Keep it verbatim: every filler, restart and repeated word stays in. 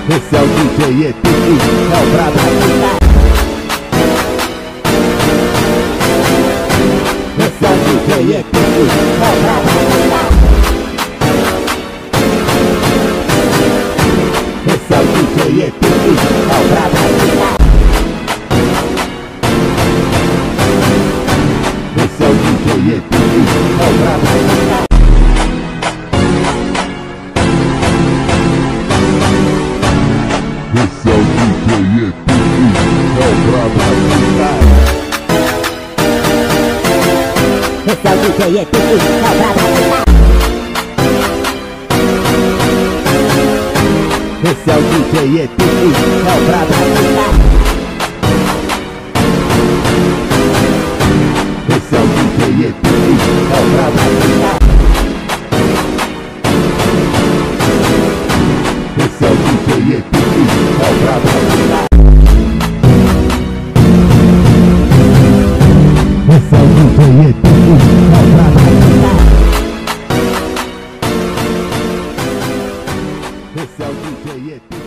Esse é o D J E T I, é o brabo da cidade. Esse é o D J E T I, é o brabo da cidade. Esse é o D J E T I, é o brabo da cidade. Esse é o D J E T I, é o brabo da cidade. Esse é o D J E T I, é o brabo da cidade. Esse é o D J E T I, é o brabo da cidade. Esse é o D J E T I, é o brabo da cidade. Esse é o D J E T I, é o brabo da cidade. Esse é o D J E T I, é o brabo da cidade. Esse é o D J E T I, é o brabo da cidade. Esse é o D J E T I.